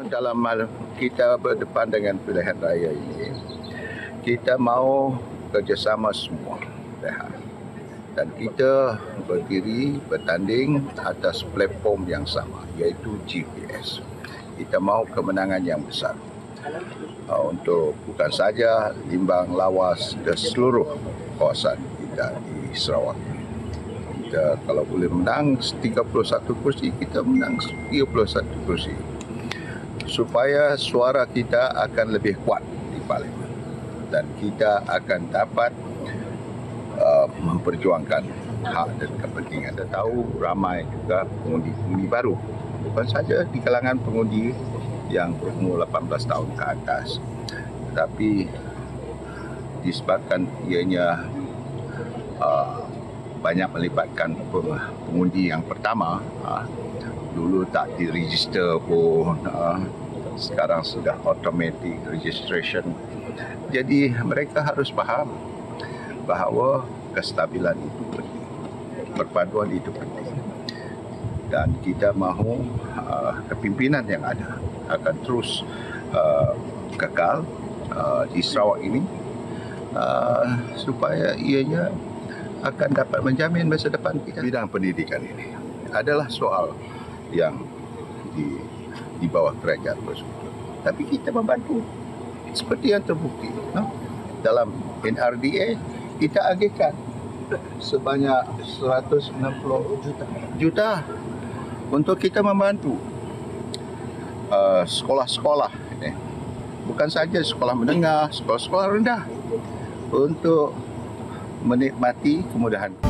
dalam kita berdepan dengan pilihan raya ini, kita mahu kerjasama semua pihak. Dan kita berdiri bertanding atas platform yang sama, iaitu GPS. Kita mahu kemenangan yang besar. Untuk bukan saja Limbang, Lawas dan seluruh kawasan kita di Sarawak. Kita kalau boleh menang 31 kursi, kita menang 31 kursi. Supaya suara kita akan lebih kuat di Parlimen. Dan kita akan dapat memperjuangkan hak dan kepentingan. Kita tahu ramai juga pengundi-pengundi baru. Bukan saja di kalangan pengundi yang berumur 18 tahun ke atas. Tetapi disebabkan ianya banyak melibatkan pengundi yang pertama, dulu tak diregister pun, sekarang sudah automatic registration. Jadi mereka harus faham bahawa kestabilan itu penting, perpaduan itu penting. Dan kita mahu kepimpinan yang ada akan terus kekal di Sarawak ini, supaya ianya akan dapat menjamin masa depan kita. Bidang pendidikan ini adalah soal yang di bawah kerajaan bersekutu. Tapi kita membantu seperti yang terbukti. Dalam NRDA kita agihkan sebanyak 160 juta untuk kita membantu sekolah-sekolah, bukan saja sekolah menengah, sekolah-sekolah rendah, untuk menikmati kemudahan.